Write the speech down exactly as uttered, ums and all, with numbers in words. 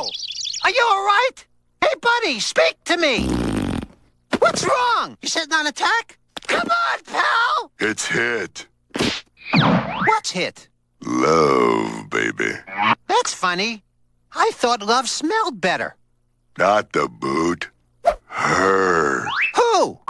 Whoa! Are you all right? Hey, buddy, speak to me. What's wrong? You sitting on attack? Come on, pal! It's hit. What's hit? Love, baby. That's funny. I thought love smelled better. Not the boot. Her. Who?